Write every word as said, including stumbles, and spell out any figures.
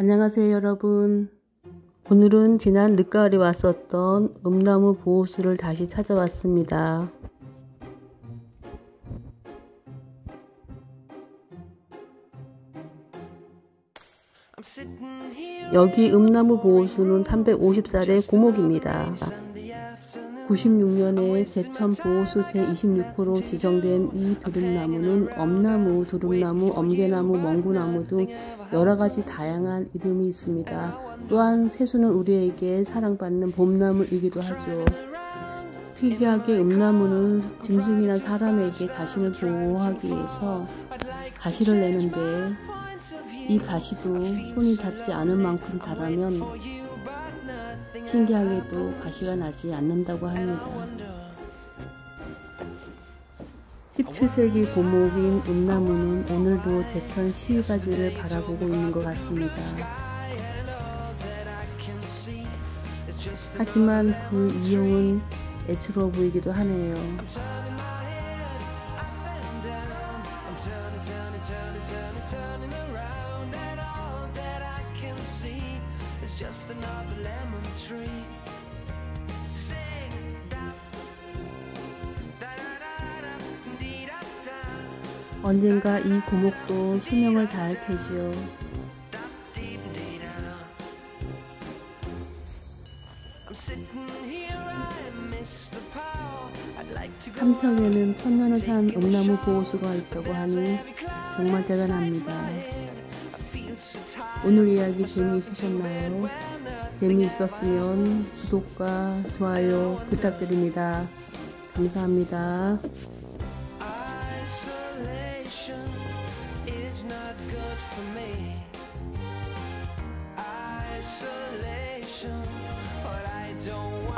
안녕하세요 여러분. 오늘은 지난 늦가을에 왔었던 음나무 보호수를 다시 찾아왔습니다. 여기 음나무 보호수는 삼백오십 살의 고목입니다. 구십육 년에 제천 보호수 제이십육 호로 지정된 이 두릅나무는 엄나무, 두릅나무, 엄개나무, 멍구나무 등 여러가지 다양한 이름이 있습니다. 또한 새수는 우리에게 사랑받는 봄나무이기도 하죠. 특이하게 음나무는 짐승이나 사람에게 자신을 보호하기 위해서 가시를 내는데 이 가시도 손이 닿지 않을 만큼 자라면 신기하게도 가시가 나지 않는다고 합니다. 십칠 세기 고목인 음나무는 오늘도 제천 시가지를 바라보고 있는 것 같습니다. 하지만 그 이용은 애처로워 보이기도 하네요. 언젠가 이 고목도 수명을 다할 테지요. 삼척에는 천년을 산 음나무 보호수가 있다고 하니 정말 대단합니다. 오늘 이야기 재미있으셨나요? 재미있었으면 구독과 좋아요 부탁드립니다. 감사합니다. Isolation, but I don't